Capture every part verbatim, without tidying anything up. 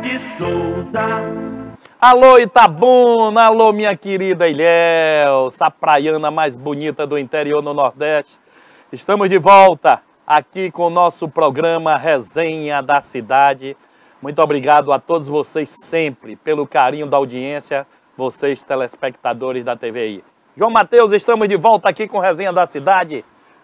de Souza. Alô Itabuna, alô minha querida Ilhéus, a praiana mais bonita do interior no Nordeste. Estamos de volta aqui com o nosso programa Resenha da Cidade. Muito obrigado a todos vocês sempre pelo carinho da audiência, vocês telespectadores da T V I. João Mateus, estamos de volta aqui com Resenha da Cidade.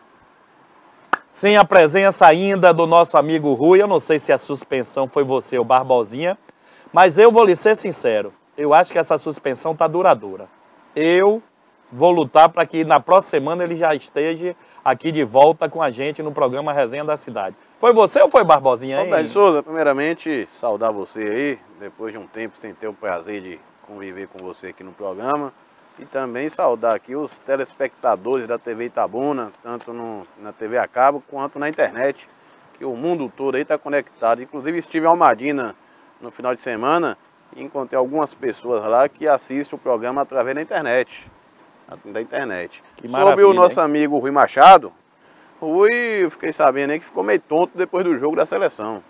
Sem a presença ainda do nosso amigo Rui, eu não sei se a suspensão foi você ou Barbosinha, mas eu vou lhe ser sincero, eu acho que essa suspensão está duradoura. Eu vou lutar para que na próxima semana ele já esteja aqui de volta com a gente no programa Resenha da Cidade. Foi você ou foi Barbosinha aí? Roberto Souza, primeiramente saudar você aí, depois de um tempo sem ter o prazer de conviver com você aqui no programa. E também saudar aqui os telespectadores da T V Itabuna, tanto no, na T V a cabo quanto na internet, que o mundo todo aí está conectado. Inclusive estive em Almadina no final de semana e encontrei algumas pessoas lá que assistem o programa através da internet. Da internet. Que Sobre o nosso hein? amigo Rui Machado, Rui, eu fiquei sabendo aí que ficou meio tonto depois do jogo da seleção.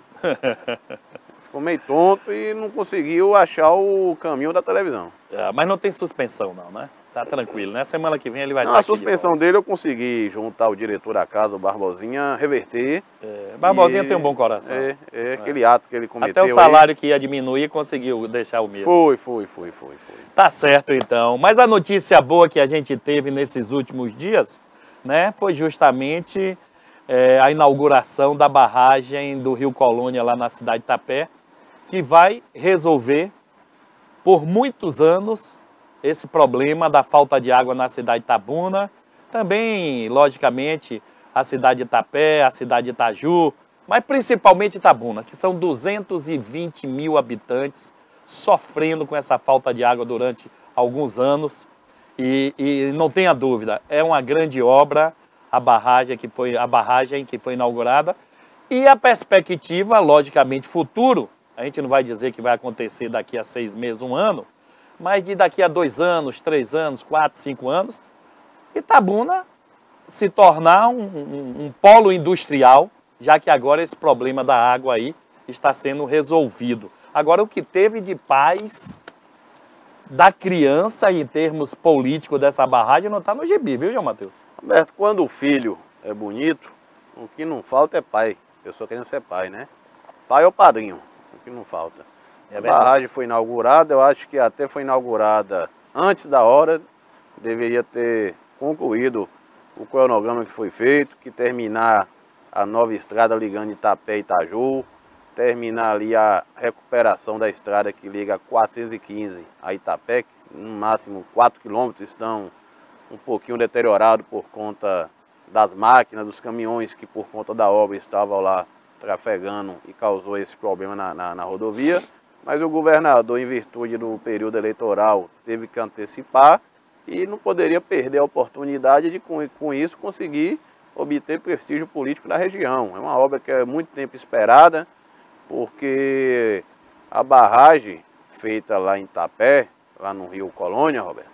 Ficou meio tonto e não conseguiu achar o caminho da televisão. É, mas não tem suspensão não, né? Tá tranquilo, né? Semana que vem ele vai Não, estar a aqui de suspensão volta. dele eu consegui juntar o diretor da casa, o Barbosinha, reverter. É, Barbosinha E- tem um bom coração. É, é aquele ato que ele cometeu. Até o aí. salário que ia diminuir conseguiu deixar o mesmo. Foi, foi, foi, foi, foi. Tá certo então. Mas a notícia boa que a gente teve nesses últimos dias, né, foi justamente é, a inauguração da barragem do Rio Colônia lá na cidade de Itapé, que vai resolver por muitos anos esse problema da falta de água na cidade de Itabuna, também, logicamente, a cidade de Itapé, a cidade de Itaju, mas principalmente Itabuna, que são duzentos e vinte mil habitantes sofrendo com essa falta de água durante alguns anos. E, e não tenha dúvida, é uma grande obra a barragem que foi, a barragem que foi inaugurada. E a perspectiva, logicamente, futuro, a gente não vai dizer que vai acontecer daqui a seis meses, um ano, mas de daqui a dois anos, três anos, quatro, cinco anos, Itabuna se tornar um, um, um polo industrial, já que agora esse problema da água aí está sendo resolvido. Agora, o que teve de paz da criança em termos políticos dessa barragem não está no gibi, viu, João Mateus? Roberto, quando o filho é bonito, o que não falta é pai. Pessoa querendo ser pai, né? Pai ou padrinho, o que não falta. É A verdade. barragem foi inaugurada, eu acho que até foi inaugurada antes da hora, deveria ter concluído o cronograma que foi feito, que terminar a nova estrada ligando Itapé e Itaju, terminar ali a recuperação da estrada que liga quatrocentos e quinze a Itapé, que no máximo quatro quilômetros estão um pouquinho deteriorados por conta das máquinas, dos caminhões que por conta da obra estavam lá trafegando e causou esse problema na, na, na rodovia. Mas o governador, em virtude do período eleitoral, teve que antecipar e não poderia perder a oportunidade de, com, com isso, conseguir obter prestígio político na região. É uma obra que é muito tempo esperada, porque a barragem feita lá em Itapé, lá no Rio Colônia, Roberto,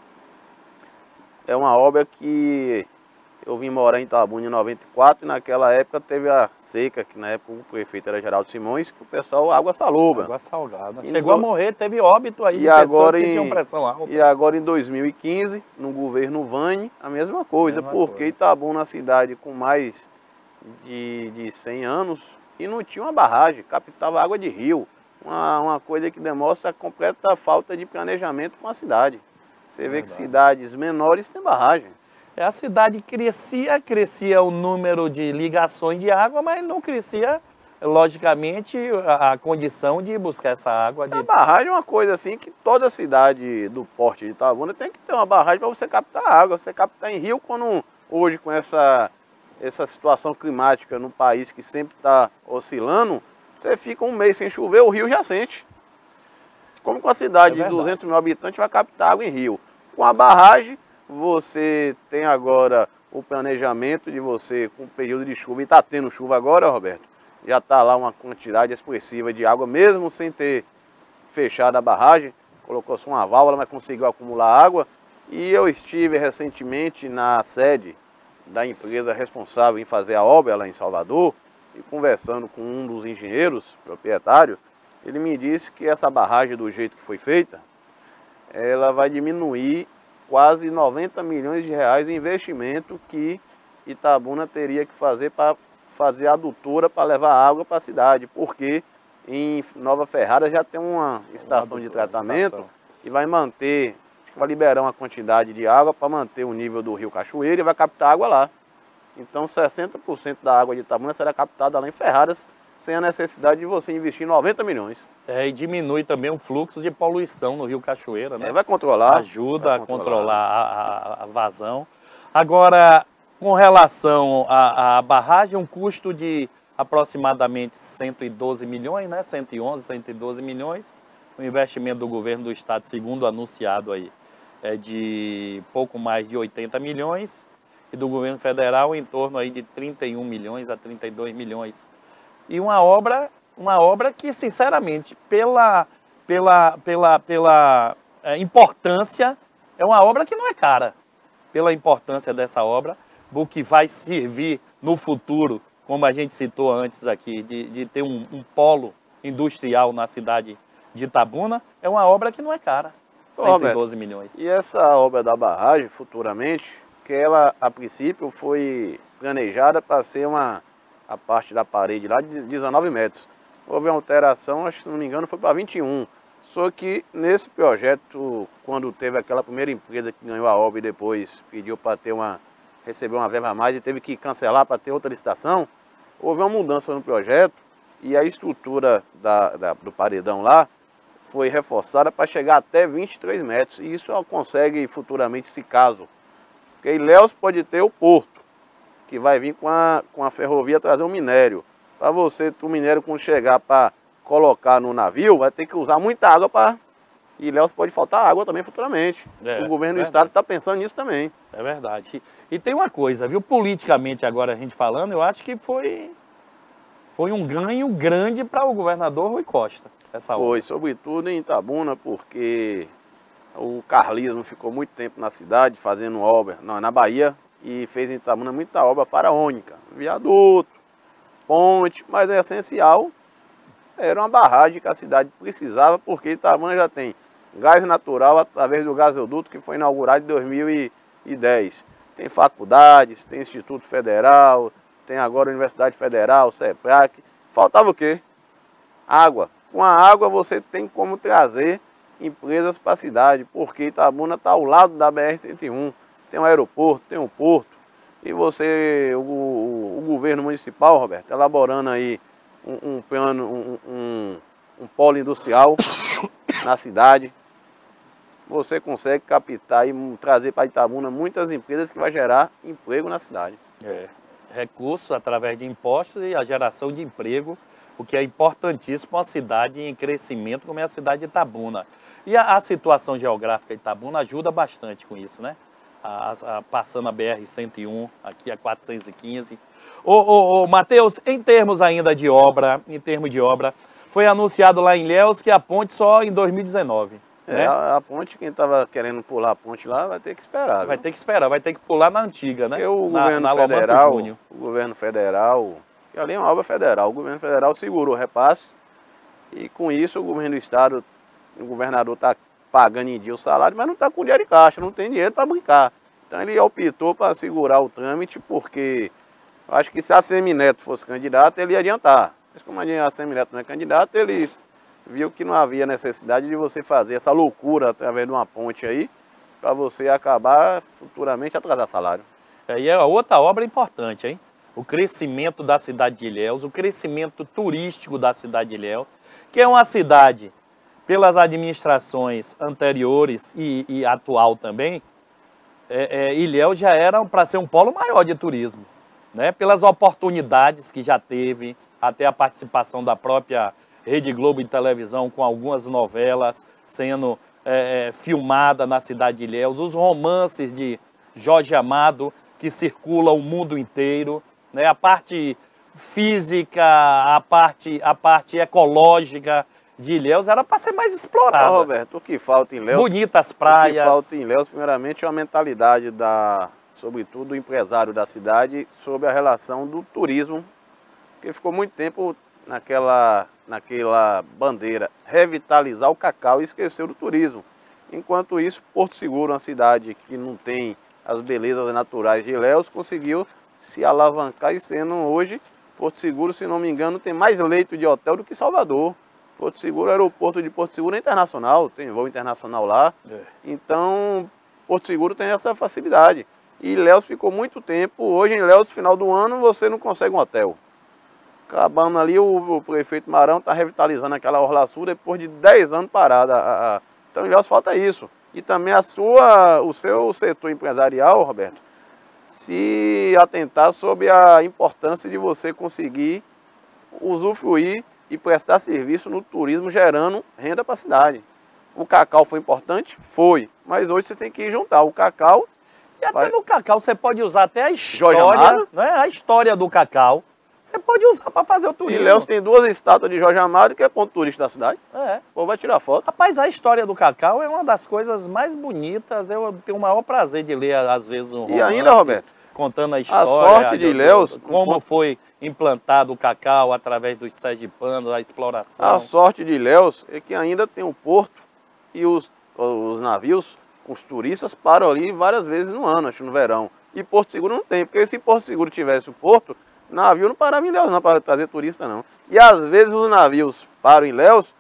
é uma obra que eu vim morar em Itabuna em noventa e quatro e naquela época teve a seca, que na época o prefeito era Geraldo Simões, que o pessoal, água salobra. Água salgada. E Chegou no- a morrer, teve óbito aí E de pessoas agora, que em, tinham pressão alta. e agora em dois mil e quinze, no governo Vane, a mesma coisa, Mesma porque coisa. Itabuna é uma cidade com mais de, de cem anos e não tinha uma barragem, captava água de rio. Uma, uma coisa que demonstra a completa falta de planejamento com a cidade. Você vê que Verdade. cidades menores têm barragem. É, a cidade crescia, crescia o número de ligações de água, mas não crescia, logicamente, a, a condição de buscar essa água. De... A barragem é uma coisa assim que toda cidade do porte de Itabuna tem que ter uma barragem para você captar água. Você captar em rio, quando hoje com essa, essa situação climática no país que sempre está oscilando, você fica um mês sem chover, o rio já sente. Como com a cidade É de verdade. duzentos mil habitantes vai captar água em rio. Com a barragem, você tem agora o planejamento de você, com o período de chuva, e está tendo chuva agora, Roberto, já está lá uma quantidade expressiva de água, mesmo sem ter fechado a barragem, colocou-se uma válvula, mas conseguiu acumular água. E eu estive recentemente na sede da empresa responsável em fazer a obra lá em Salvador, e conversando com um dos engenheiros proprietários, ele me disse que essa barragem, do jeito que foi feita, ela vai diminuir quase noventa milhões de reais o investimento que Itabuna teria que fazer para fazer a adutora para levar água para a cidade, porque em Nova Ferrada já tem uma estação de tratamento estação. que vai manter, vai liberar uma quantidade de água para manter o nível do rio Cachoeira e vai captar água lá. Então sessenta por cento da água de Itabuna será captada lá em Ferradas, sem a necessidade de você investir noventa milhões. É, e diminui também o fluxo de poluição no rio Cachoeira, né? É, vai controlar. Ajuda vai a controlar a, a, a vazão. Agora, com relação à, à barragem, um custo de aproximadamente cento e doze milhões, né? cento e onze, cento e doze milhões. O investimento do governo do estado, segundo anunciado aí, é de pouco mais de oitenta milhões. E do governo federal em torno aí de trinta e um milhões a trinta e dois milhões. E uma obra, uma obra que, sinceramente, pela, pela, pela, pela é, importância, é uma obra que não é cara. Pela importância dessa obra, o que vai servir no futuro, como a gente citou antes aqui, de, de ter um, um polo industrial na cidade de Itabuna, é uma obra que não é cara. cento e doze milhões. E essa obra da barragem, futuramente, que ela, a princípio, foi planejada para ser uma, a parte da parede lá de dezenove metros. Houve uma alteração, acho que se não me engano, foi para vinte e um. Só que nesse projeto, quando teve aquela primeira empresa que ganhou a obra e depois pediu para ter uma, receber uma verba a mais e teve que cancelar para ter outra licitação, houve uma mudança no projeto e a estrutura da, da, do paredão lá foi reforçada para chegar até vinte e três metros. E isso consegue futuramente, se caso. Porque Ilhéus pode ter o porto, que vai vir com a, com a ferrovia trazer o minério. Para você, o minério quando chegar para colocar no navio, vai ter que usar muita água para... Ilhéus pode faltar água também futuramente. É, o governo é do estado está pensando nisso também. É verdade. E, e tem uma coisa, viu? Politicamente agora a gente falando, eu acho que foi, foi um ganho grande para o governador Rui Costa. Essa obra. Foi, sobretudo em Itabuna, porque... O carlismo ficou muito tempo na cidade fazendo obra, não, na Bahia, e fez em Itabuna muita obra faraônica, viaduto, ponte, mas é essencial, era uma barragem que a cidade precisava, porque Itabuna já tem gás natural através do gasoduto que foi inaugurado em dois mil e dez. Tem faculdades, tem Instituto Federal, tem agora a Universidade Federal, CEPRAC. Faltava o quê? Água. Com a água você tem como trazer empresas para a cidade, porque Itabuna está ao lado da B R cento e um, tem um aeroporto, tem um porto, e você, o, o, o governo municipal, Roberto, elaborando aí um, um plano, um, um, um polo industrial na cidade, você consegue captar e trazer para Itabuna muitas empresas que vai gerar emprego na cidade. É, recursos através de impostos e a geração de emprego, o que é importantíssimo para uma cidade em crescimento como é a cidade de Itabuna. E a, a situação geográfica de Itabuna ajuda bastante com isso, né? A, a, passando a B R cento e um, aqui a quatrocentos e quinze. Ô, ô, ô, Matheus, em termos ainda de obra, em termos de obra, foi anunciado lá em Ilhéus que a ponte só em dois mil e dezenove. É, né? a, a ponte, quem estava querendo pular a ponte lá, vai ter que esperar. Vai viu? ter que esperar, vai ter que pular na antiga, né? Porque o na, governo na federal, Júnior. o governo federal, que ali é uma obra federal, o governo federal segurou o repasse e com isso o governo do estado, o governador está pagando em dia o salário, mas não está com dinheiro em caixa, não tem dinheiro para brincar. Então ele optou para segurar o trâmite, porque eu acho que se a Semineto fosse candidato, ele ia adiantar. Mas como a Semineto não é candidato, ele viu que não havia necessidade de você fazer essa loucura através de uma ponte aí, para você acabar futuramente atrasar salário. E é outra obra importante, hein? O crescimento da cidade de Ilhéus, o crescimento turístico da cidade de Ilhéus, que é uma cidade, pelas administrações anteriores e, e atual também, é, é, Ilhéus já era para ser um polo maior de turismo, né? Pelas oportunidades que já teve, até a participação da própria Rede Globo de televisão com algumas novelas sendo é, filmada na cidade de Ilhéus, os romances de Jorge Amado que circulam o mundo inteiro, né? A parte física, a parte, a parte ecológica de Ilhéus era para ser mais explorada. Ô, Roberto, o que falta em Ilhéus? Bonitas praias. O que falta em Ilhéus, primeiramente, é a mentalidade, da, sobretudo, do empresário da cidade sobre a relação do turismo, porque ficou muito tempo naquela naquela bandeira, revitalizar o cacau e esqueceu do turismo. Enquanto isso, Porto Seguro, uma cidade que não tem as belezas naturais de Ilhéus, conseguiu se alavancar e sendo hoje, Porto Seguro, se não me engano, tem mais leito de hotel do que Salvador. Porto Seguro, o aeroporto de Porto Seguro é internacional, tem voo internacional lá. É. Então, Porto Seguro tem essa facilidade. E Ilhéus ficou muito tempo, hoje em Ilhéus, no final do ano, você não consegue um hotel. Acabando ali, o, o prefeito Marão está revitalizando aquela Orla Sul depois de dez anos parada. A, a, então, em Ilhéus falta isso. E também a sua, o seu setor empresarial, Roberto, se atentar sobre a importância de você conseguir usufruir e prestar serviço no turismo, gerando renda para a cidade. O cacau foi importante? Foi. Mas hoje você tem que juntar o cacau. E até vai... no cacau você pode usar até a história, né? A história do cacau. Você pode usar para fazer o turismo. Ilhéus tem duas estátuas de Jorge Amado, que é ponto turístico da cidade. É. O povo vai tirar foto. Rapaz, a história do cacau é uma das coisas mais bonitas. Eu tenho o maior prazer de ler, às vezes, um romance. E ainda, Roberto, contando a história. A sorte de Ilhéus... Como um... foi implantado o cacau através dos sergipanos, a exploração. A sorte de Ilhéus é que ainda tem o porto e os, os navios, os turistas param ali várias vezes no ano, acho, no verão. E Porto Seguro não tem, porque se Porto Seguro tivesse o porto, navio não parava em Ilhéus não, para trazer turista não. E às vezes os navios param em Ilhéus,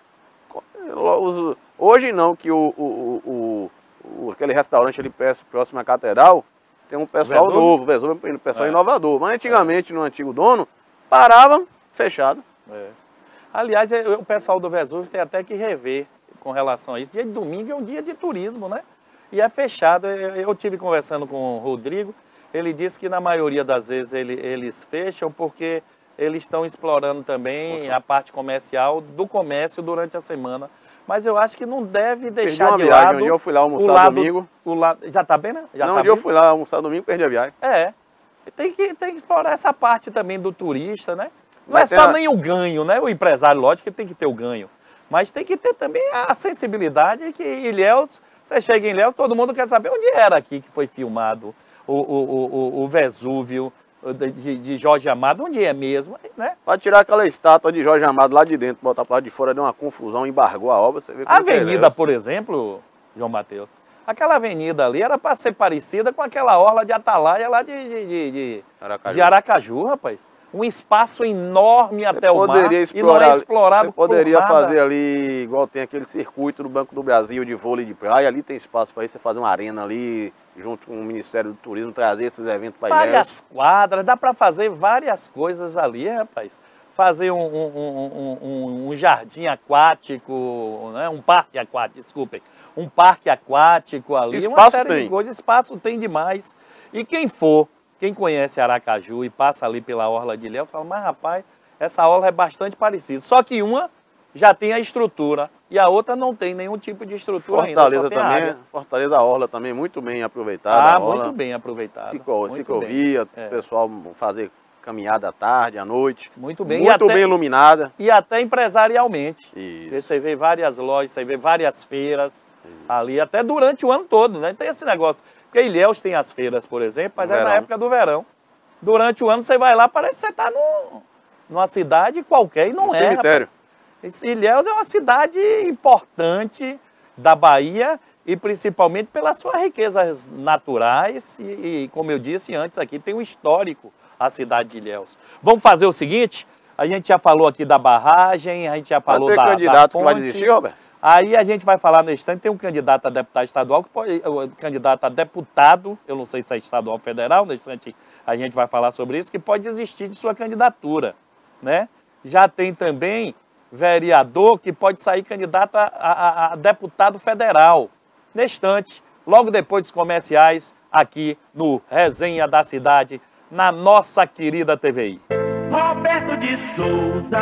os, hoje não, que o, o, o, o, aquele restaurante ali próximo à catedral, tem um pessoal Vesúvio? novo, Vesúvio, um pessoal é. inovador. Mas antigamente, é. no antigo dono, paravam, fechado. É. Aliás, o pessoal do Vesúvio tem até que rever com relação a isso. Dia de domingo é um dia de turismo, né? E é fechado. Eu tive conversando com o Rodrigo, ele disse que na maioria das vezes ele, eles fecham porque eles estão explorando também Nossa. a parte comercial do comércio durante a semana. Mas eu acho que não deve deixar perdi uma de viagem. lado... Um dia eu fui lá almoçar lado, domingo. O lado, já tá bem, né? Já não, tá um dia bem? eu fui lá almoçar domingo e perdi a viagem. É. Tem que, tem que explorar essa parte também do turista, né? Não Mas é só a... nem o ganho, né? O empresário, lógico que tem que ter o ganho. Mas tem que ter também a sensibilidade que Ilhéus, você chega em Ilhéus, todo mundo quer saber onde era aqui que foi filmado o, o, o, o Vesúvio de, de Jorge Amado, onde é mesmo, né? Para tirar aquela estátua de Jorge Amado lá de dentro, botar para lá de fora, deu uma confusão, embargou a obra, você vê como A avenida, por exemplo, João Mateus, aquela avenida ali era para ser parecida com aquela orla de Atalaia lá de, de, de, de, Aracaju. de Aracaju, rapaz. Um espaço enorme você até o mar explorar, e não é explorado. Você poderia fazer ali, igual tem aquele circuito do Banco do Brasil de vôlei de praia, ali tem espaço para você fazer uma arena ali, junto com o Ministério do Turismo, trazer esses eventos para Ilhéus. Várias quadras, dá para fazer várias coisas ali, rapaz. Fazer um, um, um, um, um jardim aquático, né? um parque aquático, desculpem, um parque aquático ali, espaço uma série tem. de coisas, espaço tem demais. E quem for, quem conhece Aracaju e passa ali pela orla de Ilhéus, fala, mas rapaz, essa orla é bastante parecida. Só que uma já tem a estrutura e a outra não tem nenhum tipo de estrutura Fortaleza ainda. também, Fortaleza a orla também muito bem aproveitada. Ah, muito bem aproveitada. Ciclo, ciclovia, o é. pessoal fazer caminhada à tarde, à noite. Muito bem. Muito até, bem iluminada. E até empresarialmente. Isso. Você vê várias lojas, você vê várias feiras Isso. ali, até durante o ano todo, né? Tem esse negócio. Porque Ilhéus tem as feiras, por exemplo, mas no é verão. na época do verão. Durante o ano você vai lá, parece que você está numa cidade qualquer e não no é. Cemitério. Esse Ilhéus é uma cidade importante da Bahia e principalmente pelas suas riquezas naturais e, e, como eu disse antes aqui, tem um histórico a cidade de Ilhéus. Vamos fazer o seguinte, a gente já falou aqui da barragem, a gente já falou da, candidato da ponte. Que vai desistir, Roberto? Aí a gente vai falar no instante, tem um candidato a deputado estadual, que pode, um candidato a deputado, eu não sei se é estadual ou federal, no instante a gente vai falar sobre isso, que pode desistir de sua candidatura, né? Já tem também vereador que pode sair candidato a, a, a deputado federal. Neste instante, logo depois dos comerciais, aqui no Resenha da Cidade, na nossa querida T V I. Roberto de Souza.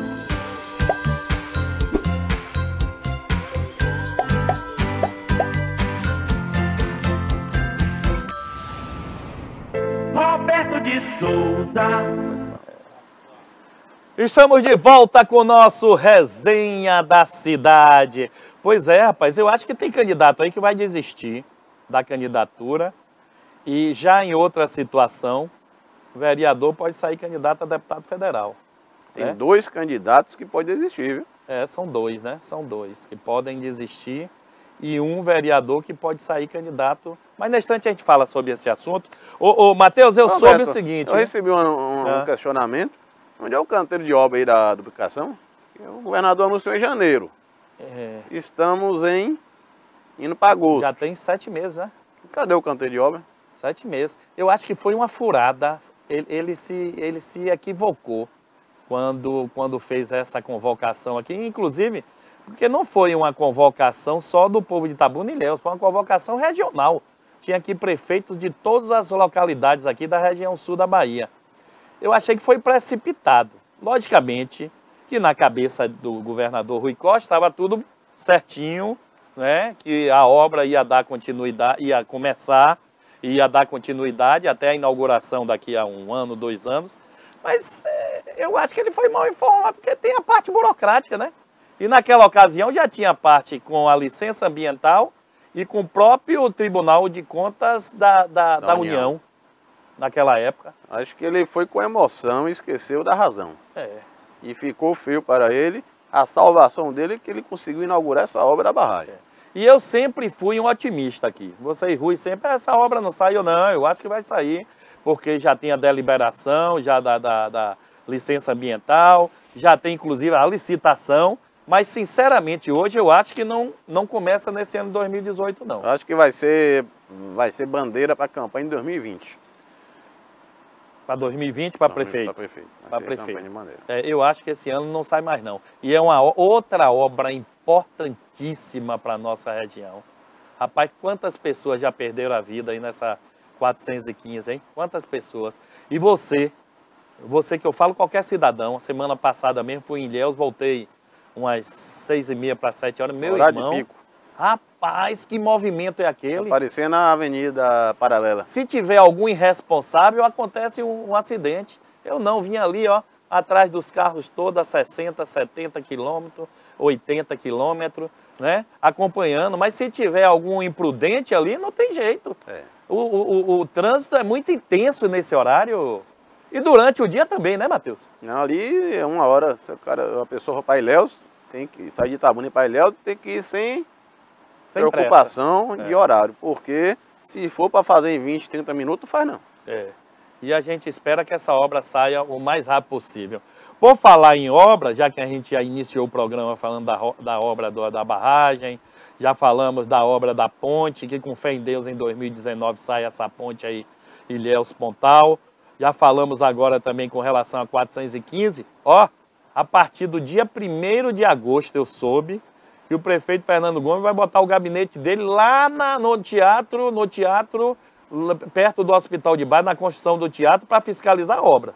Roberto de Souza. Estamos de volta com o nosso Resenha da Cidade. Pois é, rapaz, eu acho que tem candidato aí que vai desistir da candidatura e já em outra situação, o vereador pode sair candidato a deputado federal. Tem né? dois candidatos que podem desistir, viu? É, são dois, né? São dois que podem desistir e um vereador que pode sair candidato. Mas na instante a gente fala sobre esse assunto. Ô, ô Matheus, eu Roberto, soube o seguinte... Eu né? recebi um, um, Ah. um questionamento. Onde é o canteiro de obra aí da duplicação? O governador anunciou em janeiro. É, Estamos em... indo para agosto. já tem sete meses, né? Cadê o canteiro de obra? Sete meses. Eu acho que foi uma furada. Ele, ele, se, ele se equivocou quando, quando fez essa convocação aqui. Inclusive, porque não foi uma convocação só do povo de Itabuna e Ilhéus, foi uma convocação regional. Tinha aqui prefeitos de todas as localidades aqui da região sul da Bahia. Eu achei que foi precipitado. Logicamente que na cabeça do governador Rui Costa estava tudo certinho, né? Que a obra ia dar continuidade, ia começar, ia dar continuidade até a inauguração daqui a um ano, dois anos. Mas é, eu acho que ele foi mal informado, porque tem a parte burocrática, né? E naquela ocasião já tinha a parte com a licença ambiental e com o próprio Tribunal de Contas da, da, da, Da União. União. Naquela época. Acho que ele foi com emoção e esqueceu da razão. É. E ficou feio para ele a salvação dele, que ele conseguiu inaugurar essa obra da barragem. E eu sempre fui um otimista aqui. Você e Rui sempre, essa obra não saiu não, eu acho que vai sair, porque já tem a deliberação, já da, da, da licença ambiental, já tem inclusive a licitação, mas sinceramente hoje eu acho que não, não começa nesse ano de dois mil e dezoito não. Acho que vai ser, vai ser bandeira para a campanha em dois mil e vinte. Para dois mil e vinte, para prefeito. Para prefeito. Vai Para ser prefeito. campanha de bandeira. É, eu acho que esse ano não sai mais não. E é uma o- outra obra importantíssima para a nossa região. Rapaz, quantas pessoas já perderam a vida aí nessa quatrocentos e quinze, hein? Quantas pessoas? E você, você que eu falo, qualquer cidadão, semana passada mesmo fui em Ilhéus, voltei umas seis e meia para sete horas, meu Horário de irmão, pico. rapaz, que movimento é aquele? Aparecer na avenida paralela. Se tiver algum irresponsável, acontece um, um acidente. Eu não, vim ali, ó, atrás dos carros todos a sessenta, setenta quilômetros, oitenta quilômetros, né? Acompanhando. Mas se tiver algum imprudente ali, não tem jeito. É. O, o, o, o trânsito é muito intenso nesse horário. E durante o dia também, né, Matheus? Não, ali é uma hora, se o cara, a pessoa for para Ilhéus, tem que sair de Itabuna e para Ilhéus, tem que ir sem, Sem preocupação pressa. de É. horário. Porque se for para fazer em vinte, trinta minutos, faz não. É. E a gente espera que essa obra saia o mais rápido possível. Por falar em obra, já que a gente já iniciou o programa falando da, ro- da obra do- da barragem, já falamos da obra da ponte, que com fé em Deus em dois mil e dezenove sai essa ponte aí, Ilhéus-Pontal. Já falamos agora também com relação a quatrocentos e quinze. Ó, a partir do dia primeiro de agosto eu soube que o prefeito Fernando Gomes vai botar o gabinete dele lá na- no teatro, no teatro, lá perto do Hospital de Bairro, na construção do teatro, para fiscalizar a obra.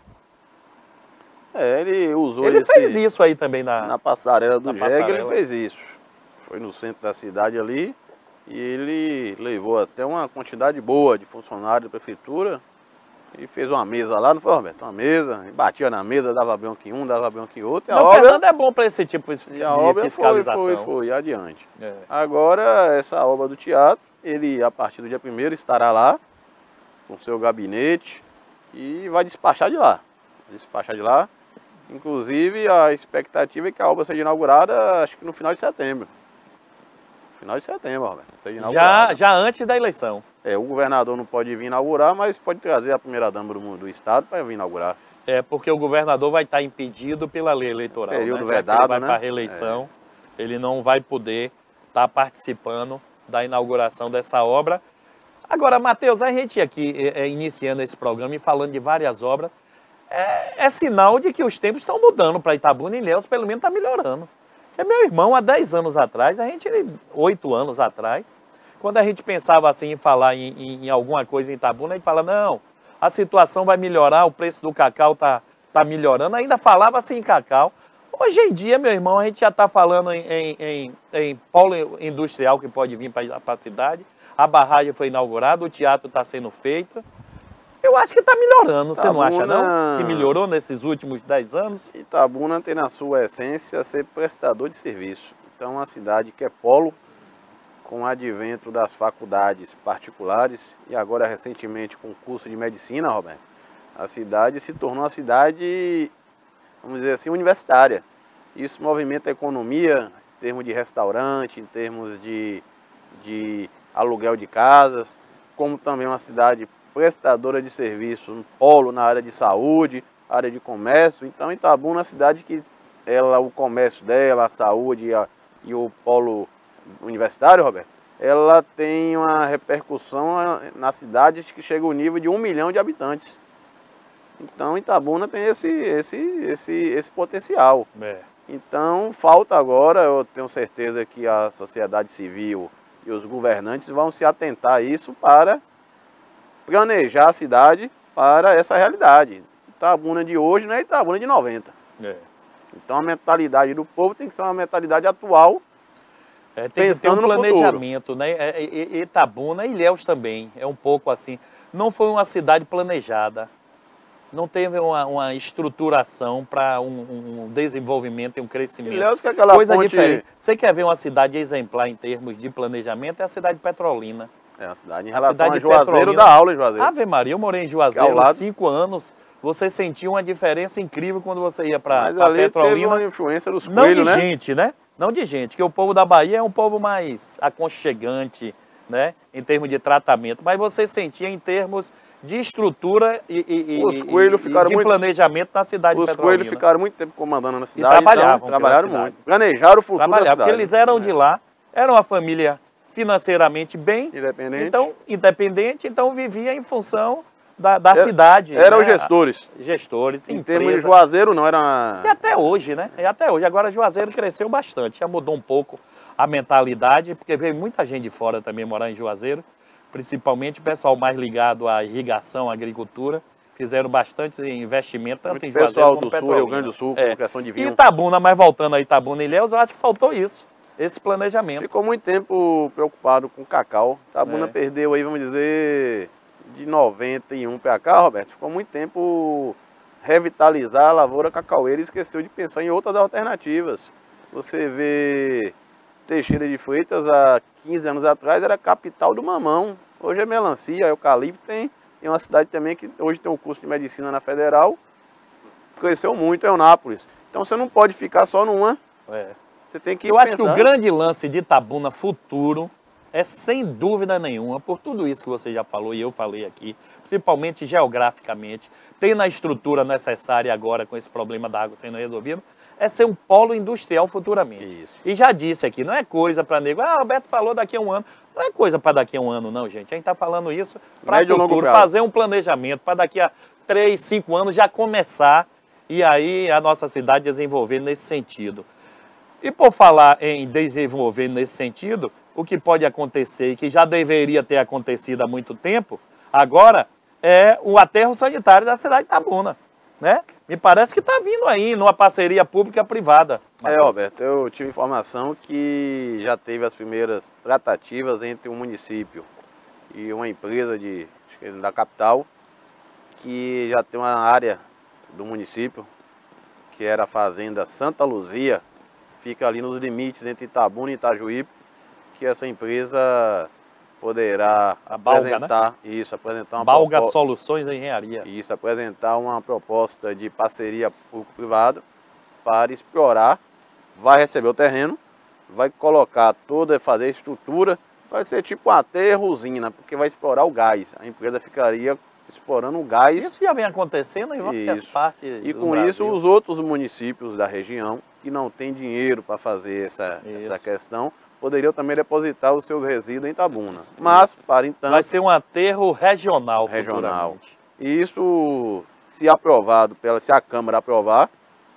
É, ele usou Ele esse, fez isso aí também na... na passarela do na jegue, ele passarela. fez isso. Foi no centro da cidade ali e ele levou até uma quantidade boa de funcionários da prefeitura e fez uma mesa lá, não foi, Roberto? Uma mesa, e batia na mesa, dava bronca em um, dava bronca em outro. E a Não, obra, Fernando é bom para esse tipo de e a obra foi, fiscalização. foi, foi adiante. É. Agora, essa obra do teatro, ele a partir do dia primeiro estará lá com seu gabinete e vai despachar de lá. Despachar de lá. Inclusive, a expectativa é que a obra seja inaugurada, acho que no final de setembro. Final de setembro, Roberto. Seja Já, inaugurada. já antes da eleição. É, o governador não pode vir inaugurar, mas pode trazer a primeira-dama do, do estado para vir inaugurar. É, porque o governador vai estar impedido pela lei eleitoral. Período né? Já que vedado, ele vai né? para a reeleição, ele não vai poder estar participando da inauguração dessa obra. Agora, Matheus, a gente aqui é, é, iniciando esse programa e falando de várias obras, é, é sinal de que os tempos estão mudando para Itabuna e Ilhéus, pelo menos está melhorando. Porque meu irmão, há dez anos atrás, a gente, oito anos atrás, quando a gente pensava assim em falar em, em, em alguma coisa em Itabuna, a gente fala, não, a situação vai melhorar, o preço do cacau está tá melhorando, ainda falava assim em cacau. Hoje em dia, meu irmão, a gente já está falando em, em, em, em polo industrial que pode vir para a cidade, a barragem foi inaugurada, o teatro está sendo feito. Eu acho que está melhorando, você não acha Itabuna- não? Que melhorou nesses últimos dez anos? Itabuna tem na sua essência ser prestador de serviço. Então, uma cidade que é polo, com o advento das faculdades particulares e agora recentemente com o curso de medicina, Roberto, a cidade se tornou uma cidade, vamos dizer assim, universitária. Isso movimenta a economia em termos de restaurante, em termos de, de aluguel de casas, como também uma cidade prestadora de serviços, um polo na área de saúde, área de comércio. Então Itabuna é uma cidade que ela, o comércio dela, a saúde a, e o polo universitário, Roberto, ela tem uma repercussão na cidade que chega ao nível de um milhão de habitantes. Então Itabuna tem esse, esse, esse, esse potencial. É. Então falta agora, eu tenho certeza que a sociedade civil e os governantes vão se atentar a isso para planejar a cidade para essa realidade. Itabuna de hoje não é Itabuna de noventa. É. Então a mentalidade do povo tem que ser uma mentalidade atual. É, tem Pensando que ter um no planejamento, né? É, é, Itabuna e Ilhéus também, é um pouco assim. Não foi uma cidade planejada, não teve uma, uma estruturação para um, um desenvolvimento e um crescimento. Ilhéus que é aquela Coisa ponte... diferente. Você quer ver uma cidade exemplar em termos de planejamento? É a cidade de Petrolina. É uma cidade em A relação cidade a de Juazeiro, Petrolina. da aula em Juazeiro. Ave Maria, eu morei em Que Juazeiro ao lado- cinco anos. Você sentiu uma diferença incrível quando você ia para Mas ali teve Petrolina. uma influência dos Não coelhos, de né? gente, né? Não de gente, que o povo da Bahia é um povo mais aconchegante, né? Em termos de tratamento. Mas você sentia em termos de estrutura e, e, Os e- coelhos e ficaram de muito- planejamento na cidade de Os Petrolina. coelhos ficaram muito tempo comandando na cidade. trabalhavam então, trabalharam pela muito. cidade. Planejaram o futuro da Trabalhar, cidade. porque eles eram É. de lá, eram uma família financeiramente bem, Independente. então independente, então vivia em função da, da Era- cidade. Eram né? gestores. Gestores, Em termos de empresa. Juazeiro, não era... E até hoje, né? E até hoje. Agora Juazeiro cresceu bastante, já mudou um pouco a mentalidade, porque veio muita gente de fora também morar em Juazeiro, principalmente o pessoal mais ligado à irrigação, à agricultura. Fizeram bastante investimento, tanto Muito em Juazeiro pessoal como do Sul, Petrolina. Rio Grande do Sul, É. com questão de E vinho. Itabuna, mas voltando a Itabuna e Ilhéus, eu acho que faltou isso, esse planejamento. Ficou muito tempo preocupado com cacau. Itabuna É. perdeu aí, vamos dizer, de noventa e um para cá, Roberto. Ficou muito tempo revitalizar a lavoura cacaueira e esqueceu de pensar em outras alternativas. Você vê Teixeira de Freitas, há quinze anos atrás, era a capital do mamão. Hoje é melancia, eucalipto. Tem, tem uma cidade também que hoje tem um curso de medicina na Federal. Cresceu muito, é Eunápolis. Então você não pode ficar só numa. É. Você tem que Eu pensar. acho que o grande lance de Itabuna futuro é, sem dúvida nenhuma, por tudo isso que você já falou e eu falei aqui, principalmente geograficamente, tem na estrutura necessária agora com esse problema da água sendo resolvido, é ser um polo industrial futuramente. Isso. E já disse aqui, não é coisa para nego, ah, o Roberto falou daqui a um ano. Não é coisa para daqui a um ano, não, gente. A gente está falando isso para Médio e longo futuro, prazo. fazer um planejamento para daqui a três, cinco anos já começar e aí a nossa cidade desenvolver nesse sentido. E por falar em desenvolver nesse sentido, o que pode acontecer e que já deveria ter acontecido há muito tempo, agora é o aterro sanitário da cidade de Itabuna, né? Me parece que está vindo aí numa parceria pública-privada. É, Roberto, eu tive informação que já teve as primeiras tratativas entre o município e uma empresa de, acho que da capital, que já tem uma área do município, que era a fazenda Santa Luzia, fica ali nos limites entre Itabuna e Itajuípe, que essa empresa poderá A Balga, apresentar, isso, apresentar uma Balga propo- Soluções em Engenharia. isso, apresentar uma proposta de parceria público-privada para explorar, vai receber o terreno, vai colocar toda, fazer a estrutura, vai ser tipo um aterro usina, porque vai explorar o gás. A empresa ficaria explorando o gás. Isso já vem acontecendo em várias Isso. partes E do com Brasil. isso, os outros municípios da região, que não têm dinheiro para fazer essa, essa Isso. questão, poderiam também depositar os seus resíduos em Itabuna. Mas, para então, Vai ser um aterro regional, Regional. futuramente. e isso, se aprovado, pela, se a Câmara aprovar,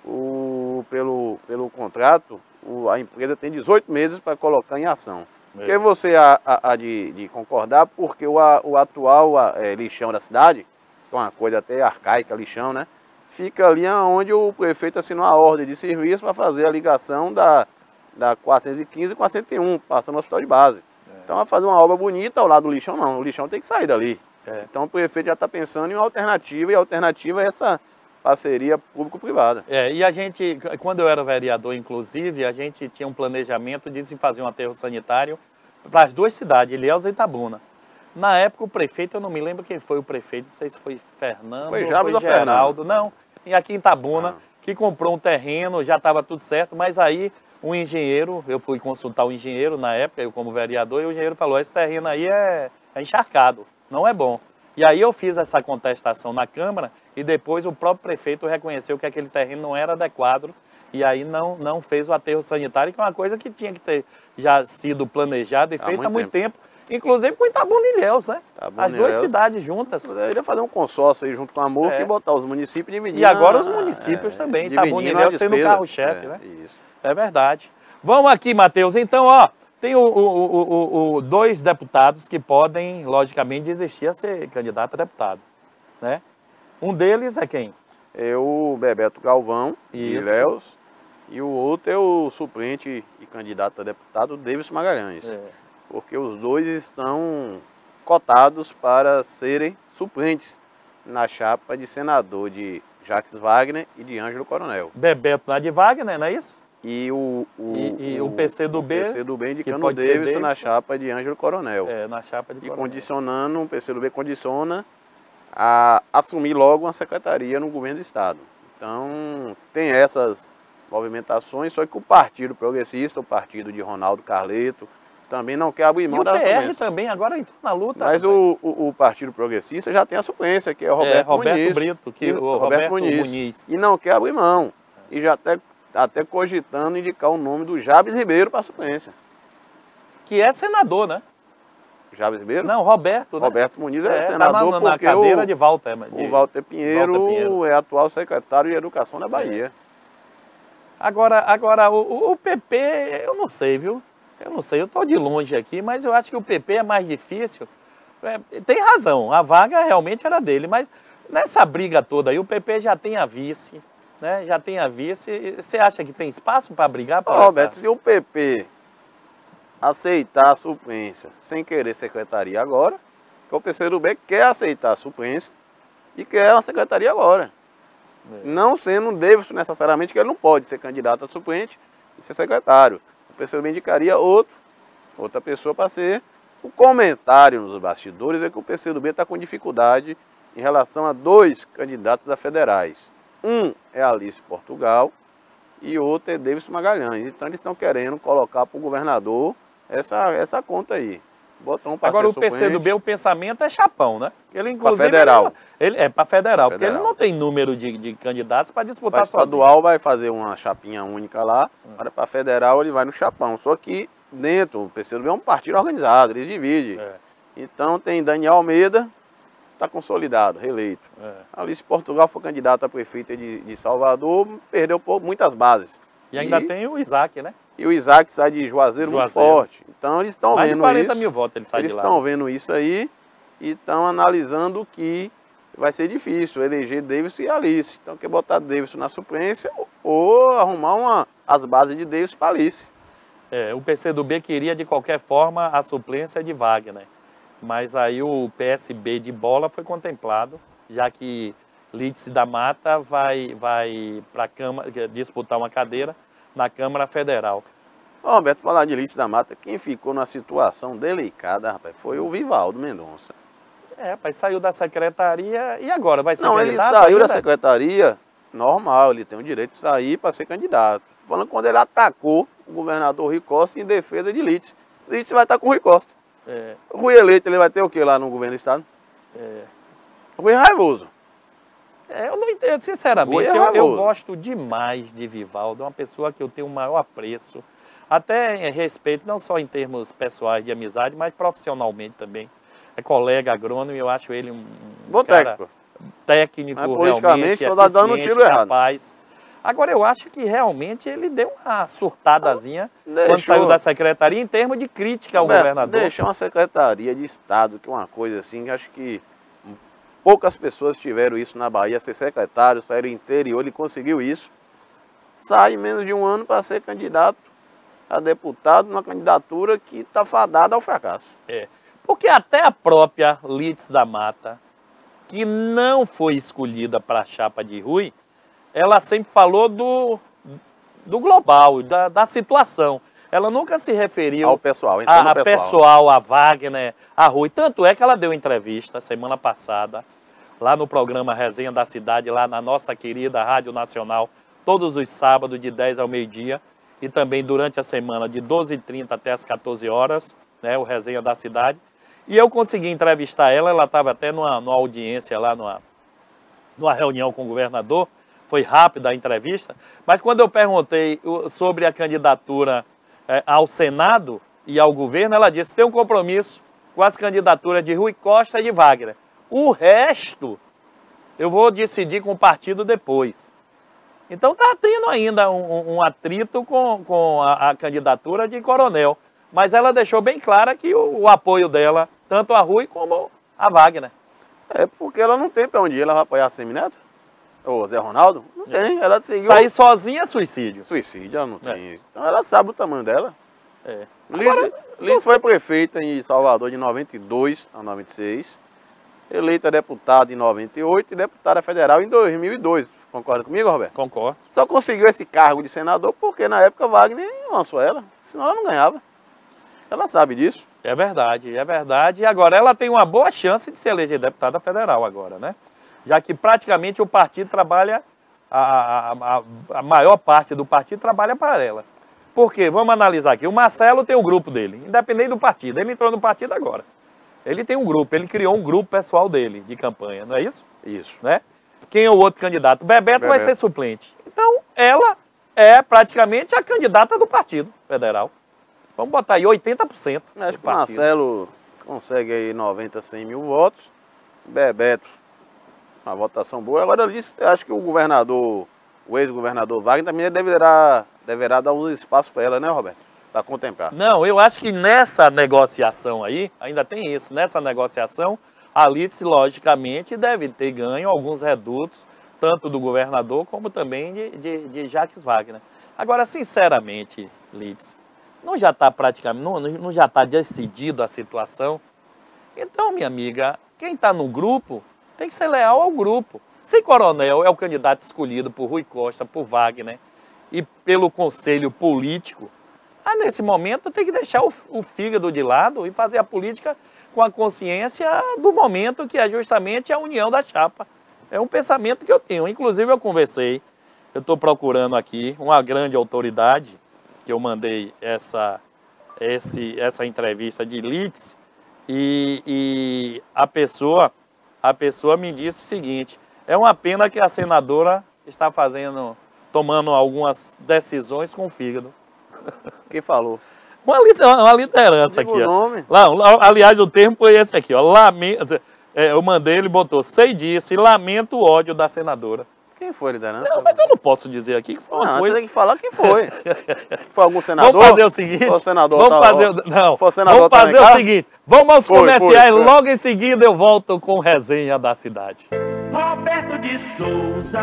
o, pelo, pelo contrato, o, a empresa tem dezoito meses para colocar em ação. Porque você há, há, há de, de concordar, porque o, a- o atual a, é, lixão da cidade, que é uma coisa até arcaica, lixão, né? Fica ali onde o prefeito assinou a ordem de serviço para fazer a ligação da, da quatrocentos e quinze e quatrocentos e um, passando no hospital de base. Então vai fazer uma obra bonita ao lado do lixão, não. O lixão tem que sair dali. É. Então o prefeito já está pensando em uma alternativa, e a alternativa é essa parceria público-privada. É, e a gente, quando eu era vereador, inclusive, a gente tinha um planejamento de se fazer um aterro sanitário para as duas cidades, Ilhéus e Itabuna. Na época, o prefeito, eu não me lembro quem foi o prefeito, não sei se foi Fernando Foi ou Jabes foi ou Geraldo, não, e aqui em Itabuna, Ah. que comprou um terreno, já estava tudo certo, mas aí um engenheiro, eu fui consultar o engenheiro na época, eu como vereador, e o engenheiro falou, esse terreno aí é, é encharcado, não é bom. E aí eu fiz essa contestação na Câmara e depois o próprio prefeito reconheceu que aquele terreno não era adequado e aí não, não fez o aterro sanitário, que é uma coisa que tinha que ter já sido planejada e feita há muito, há muito tempo. tempo. Inclusive com Itabuna e Ilhéus, né? Itabuna As duas cidades juntas. Poderia fazer um consórcio aí junto com a MOC é. e botar os municípios dividindo. E agora os municípios é, também, Itabuna e Ilhéus sendo o carro-chefe, é, né? Isso. É verdade. Vamos aqui, Matheus. Então, ó, tem o, o, o, o, dois deputados que podem, logicamente, desistir a ser candidato a deputado, né? Um deles é quem? É o Bebeto Galvão, de Ilhéus, e o outro é o suplente e candidato a deputado, Davidson Magalhães. É. Porque os dois estão cotados para serem suplentes na chapa de senador de Jacques Wagner e de Ângelo Coronel. Bebeto na de Wagner, não é isso? E o, o, e, e o, o P C do B, o P C do B indicando o Davidson na chapa de Ângelo Coronel. É, na chapa de E Coronel. condicionando, o P C do B condiciona a assumir logo uma secretaria no governo do Estado. Então, tem essas movimentações, só que o Partido Progressista, o partido de Ronaldo Carleto, também não quer abrir mão da suplência. E o P R também agora entrou na luta. Mas o, o, o Partido Progressista já tem a suplência, que é o Roberto, é, Roberto Muniz. Brito, que e, o Roberto, Roberto Muniz, Muniz. E não quer abrir mão. E já até, até cogitando indicar o nome do Jabes Ribeiro para a suplência. Que é senador, né? Jabes Ribeiro? Não, Roberto, né? Roberto Muniz é, é senador tá na, na porque cadeira o, de Walter, de o Walter Pinheiro, Walter Pinheiro é atual secretário de Educação da Bahia. É. Agora, agora o, o P P, eu não sei, viu? Eu não sei, eu estou de longe aqui, mas eu acho que o P P é mais difícil. É, tem razão, a vaga realmente era dele, mas nessa briga toda aí, o P P já tem a vice, né? Já tem a vice. Você acha que tem espaço para brigar? Ô, Roberto, se o P P aceitar a suplência sem querer secretaria agora, que o P C do B quer aceitar a suplência e quer uma secretaria agora. É. Não sendo o Davidson necessariamente, que ele não pode ser candidato a suplente e ser secretário. O P C do B indicaria outro, outra pessoa para ser. O comentário nos bastidores é que o P C do B está com dificuldade em relação a dois candidatos a federais. Um é Alice Portugal e outro é Davidson Magalhães. Então eles estão querendo colocar para o governador essa, essa conta aí. Botar um Agora o P C do B, o pensamento é chapão, né? Ele inclusive para federal. Ele, ele, é para federal, pra porque federal. Ele não tem número de, de candidatos para disputar sozinho. Para estadual vai fazer uma chapinha única lá, hum. para federal ele vai no chapão. Só que dentro, o P C do B é um partido organizado, ele divide. É. Então tem Daniel Almeida, está consolidado, reeleito. É. Alice Portugal foi candidata a prefeita de, de Salvador, perdeu por muitas bases. E ainda e, tem o Isaac, né? E o Isaac sai de Juazeiro, Juazeiro. muito forte. Então eles estão vendo isso. Mais de quarenta mil votos ele sai eles de lá. Eles estão vendo isso aí e estão analisando que vai ser difícil eleger Davidson e Alice. Então quer botar Davidson na suplência ou arrumar uma, as bases de Davidson para Alice. É, o P C do B queria de qualquer forma a suplência de Wagner. Mas aí o P S B de Bola foi contemplado, já que Lídice da Mata vai, vai para a Câmara disputar uma cadeira na Câmara Federal. Ô, Roberto, falar de Lídice da Mata, quem ficou numa situação delicada, rapaz, foi o Vivaldo Mendonça. É, rapaz, saiu da secretaria e agora vai ser Não, candidato? Não, ele saiu ainda? da secretaria, normal, ele tem o direito de sair para ser candidato. Falando quando ele atacou o governador Rui Costa em defesa de Lídice. Lídice vai estar com o Rui Costa. É. O Rui eleito, ele vai ter o que lá no governo do estado? É. Rui raivoso. É, eu não entendo, sinceramente, é eu, eu gosto demais de Vivaldo, é uma pessoa que eu tenho o maior apreço, até em respeito, não só em termos pessoais de amizade, mas profissionalmente também. É colega agrônomo e eu acho ele um, Bom cara técnico, técnico mas, politicamente, só dá dando um tiro capaz. Errado. Agora, eu acho que realmente ele deu uma surtadazinha Deixou. quando saiu da secretaria em termos de crítica ao Roberto, governador. Deixa uma secretaria de Estado, que é uma coisa assim, que acho que poucas pessoas tiveram isso na Bahia, ser secretário, sair do interior, ele conseguiu isso. Sai em menos de um ano para ser candidato a deputado numa candidatura que está fadada ao fracasso. É, porque até a própria Lídice da Mata, que não foi escolhida para a chapa de Rui, ela sempre falou do, do global, da, da situação. Ela nunca se referiu ao pessoal, então a, a pessoal. pessoal, a Wagner, a Rui. Tanto é que ela deu entrevista semana passada, lá no programa Resenha da Cidade, lá na nossa querida Rádio Nacional todos os sábados de dez ao meio-dia e também durante a semana de doze e trinta até as quatorze horas, né, o Resenha da Cidade. E eu consegui entrevistar ela, ela estava até numa, numa audiência lá, numa, numa reunião com o governador, foi rápida a entrevista, mas quando eu perguntei sobre a candidatura é, ao Senado e ao governo, ela disse que tem um compromisso com as candidaturas de Rui Costa e de Wagner. O resto eu vou decidir com o partido depois. Então está tendo ainda um, um atrito com, com a, a candidatura de Coronel. Mas ela deixou bem clara que o, o apoio dela, tanto a Rui como a Wagner. É porque ela não tem para onde ir, ela vai apoiar a Semineto? Ou Zé Ronaldo? Não tem, ela seguiu... Sair sozinha é suicídio. Suicídio, ela não tem. É. Então ela sabe o tamanho dela. É. Liz, Liz foi prefeita em Salvador de noventa e dois a noventa e seis, eleita deputada em noventa e oito e deputada federal em dois mil e dois. Concorda comigo, Roberto? Concordo. Só conseguiu esse cargo de senador porque na época Wagner lançou ela, senão ela não ganhava. Ela sabe disso. É verdade, é verdade. E agora ela tem uma boa chance de se eleger deputada federal agora, né? Já que praticamente o partido trabalha, a, a, a, a maior parte do partido trabalha para ela. Por quê? Vamos analisar aqui. O Marcelo tem o grupo dele, independente do partido. Ele entrou no partido agora. Ele tem um grupo, ele criou um grupo pessoal dele, de campanha, não é isso? Isso. Né? Quem é o outro candidato? Bebeto, Bebeto vai ser suplente. Então, ela é praticamente a candidata do partido federal. Vamos botar aí oitenta por cento. Acho que o Marcelo consegue aí noventa, cem mil votos. Bebeto, uma votação boa. Agora, eu disse, acho que o governador, o ex-governador Wagner também deverá, deverá dar uns espaços para ela, né, Roberto? Para contemplar. Não, eu acho que nessa negociação aí, ainda tem isso, nessa negociação, a Lídice, logicamente, deve ter ganho alguns redutos, tanto do governador como também de, de, de Jacques Wagner. Agora, sinceramente, Lídice, não já está praticamente, não, não já está decidido a situação? Então, minha amiga, quem está no grupo tem que ser leal ao grupo. Se Coronel é o candidato escolhido por Rui Costa, por Wagner e pelo conselho político, ah, nesse momento tem que deixar o, o fígado de lado e fazer a política com a consciência do momento, que é justamente a união da chapa. É um pensamento que eu tenho. Inclusive eu conversei, eu estou procurando aqui uma grande autoridade, que eu mandei essa, esse, essa entrevista de Lídice, e, e a, pessoa, a pessoa me disse o seguinte: é uma pena que a senadora está fazendo, tomando algumas decisões com o fígado. Quem falou? Uma, uma liderança Digo aqui. O nome. Ó. Lá, aliás, o termo foi esse aqui. Ó. Lamento, é, eu mandei, ele botou, sei disso e lamento o ódio da senadora. Quem foi a liderança? Não, mas eu não posso dizer aqui que foi uma não, coisa... você tem que falar quem foi. Foi algum senador? Vamos fazer o seguinte... Foi o senador, vamos tá, fazer, ó, não, foi o senador, vamos fazer tá o seguinte, vamos aos foi, comerciais, foi, foi. logo em seguida eu volto com Resenha da Cidade. Roberto de Souza.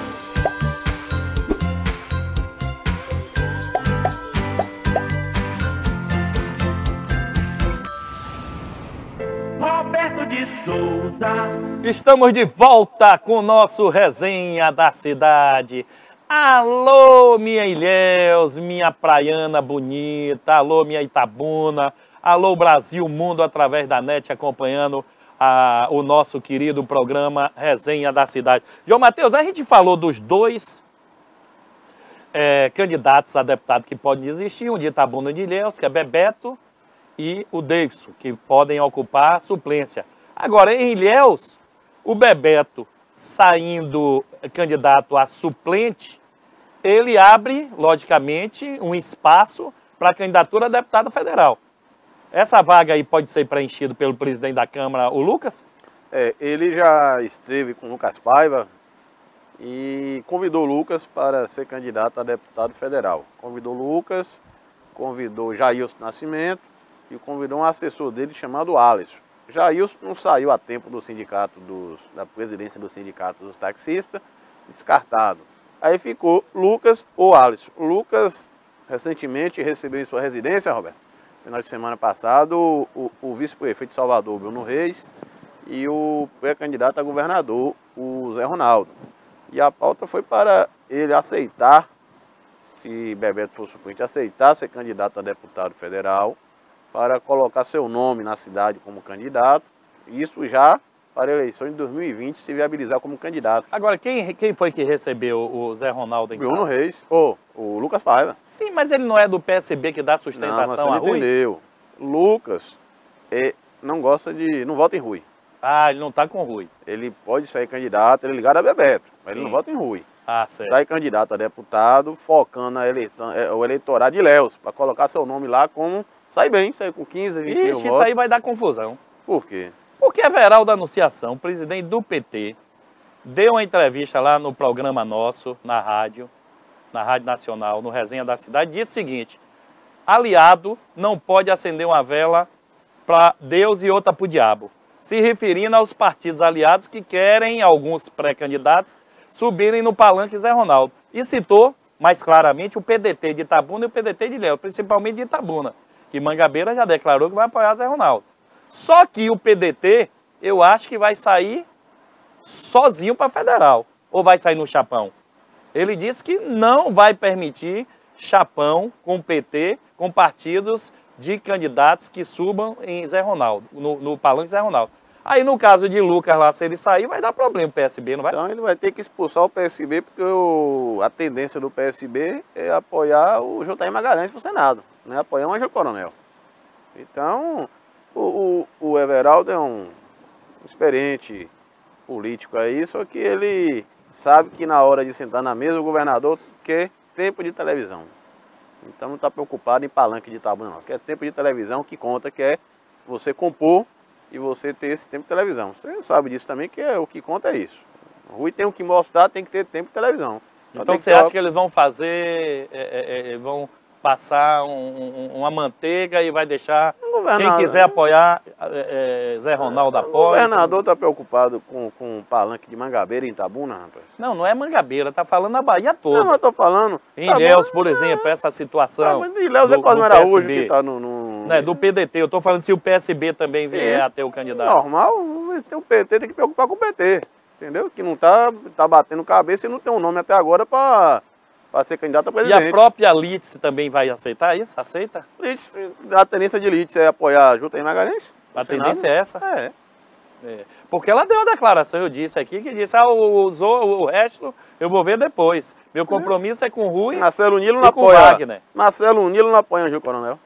Roberto de Souza. Estamos de volta com o nosso Resenha da Cidade. Alô, minha Ilhéus, minha praiana bonita, alô, minha Itabuna, alô, Brasil, mundo através da net, acompanhando a, o nosso querido programa Resenha da Cidade. João Matheus, a gente falou dos dois é, candidatos a deputado que podem existir, um de Itabuna e de Ilhéus, que é Bebeto, e o Davidson, que podem ocupar a suplência. Agora, em Ilhéus, o Bebeto, saindo candidato a suplente, ele abre, logicamente, um espaço para a candidatura a deputado federal. Essa vaga aí pode ser preenchida pelo presidente da Câmara, o Lucas? É, ele já esteve com o Lucas Paiva e convidou o Lucas para ser candidato a deputado federal. Convidou o Lucas, convidou Jailson Nascimento e convidou um assessor dele chamado Alisson. Jailson não saiu a tempo do sindicato, dos, da presidência do sindicato dos taxistas, descartado. Aí ficou Lucas ou Alisson. O Lucas recentemente recebeu em sua residência, Roberto, final de semana passado, o, o, o vice-prefeito de Salvador, Bruno Reis, e o pré-candidato a governador, o Zé Ronaldo. E a pauta foi para ele aceitar, se Bebeto for suplente, aceitar ser candidato a deputado federal, para colocar seu nome na cidade como candidato, isso já para a eleição de dois mil e vinte se viabilizar como candidato. Agora, quem, quem foi que recebeu o Zé Ronaldo em Bruno casa? Reis, ou o Lucas Paiva. Sim, mas ele não é do P S B que dá Não, mas sustentação você a não Rui? entendeu. Lucas é, não gosta de... não vota em Rui. Ah, ele não tá com o Rui. Ele pode sair candidato, ele é ligado a Bebeto, mas Sim. ele não vota em Rui. Ah, certo. Sai candidato a deputado, focando a eleita- é, o eleitorado de Léus, para colocar seu nome lá como... Sai bem, sai com quinze, vinte mil Ixi, votos. isso aí vai dar confusão. Por quê? Porque Everaldo Anunciação, presidente do P T, deu uma entrevista lá no programa nosso, na rádio, na Rádio Nacional, no Resenha da Cidade, disse o seguinte: aliado não pode acender uma vela para Deus e outra para o diabo, se referindo aos partidos aliados que querem, alguns pré-candidatos, subirem no palanque Zé Ronaldo. E citou, mais claramente, o P D T de Itabuna e o P D T de Léo, principalmente de Itabuna, que Mangabeira já declarou que vai apoiar Zé Ronaldo. Só que o P D T, eu acho que vai sair sozinho para federal, ou vai sair no chapão. Ele disse que não vai permitir chapão com o P T, com partidos de candidatos que subam em Zé Ronaldo, no, no palanque Zé Ronaldo. Aí no caso de Lucas lá, se ele sair, vai dar problema pro P S B, não vai? Então ele vai ter que expulsar o P S B, porque o- a tendência do P S B é apoiar o J R Magalhães para o Senado, não é apoiar o Ângelo Coronel. Então, o, o, o Everaldo é um experiente político aí, só que ele sabe que na hora de sentar na mesa o governador quer tempo de televisão. Então não está preocupado em palanque de Itabuna, não. Quer tempo de televisão que conta, que é você compor e você ter esse tempo de televisão. Você sabe disso também, que é, o que conta é isso. O Rui tem o que mostrar, tem que ter tempo de televisão. Então tem que você ter acha uma- que eles vão fazer, é, é, é, vão passar um- um- uma manteiga e vai deixar O governador- quem quiser apoiar, é, é, Zé Ronaldo O apoia? governador está preocupado com, com o palanque de Mangabeira em Itabuna, rapaz. Não, não é Mangabeira, tá falando a Bahia toda. Não, eu tô falando. Em Itabuna- Ilhéus, por exemplo, essa situação Ah, mas Ilhéus é do- Cosme do Araújo P S B, que tá no... no... né, do P D T. Eu tô falando se o P S B também vier Isso. a ter o candidato. Normal, tem o P T, tem que preocupar com o P T. Entendeu? Que não tá, tá batendo cabeça e não tem um nome até agora para ser candidato a E presidente. a própria Litz também vai aceitar isso? Aceita? Litz, a tendência de Litz é apoiar a J R Magalhães? A no tendência Senado. é essa? É. É. Porque ela deu a declaração, eu disse aqui, que disse, ah, usou o resto, eu vou ver depois. Meu compromisso é com o Rui Marcelo Nilo e não com o apoia. Wagner. Marcelo Nilo não apoia Ângelo Coronel.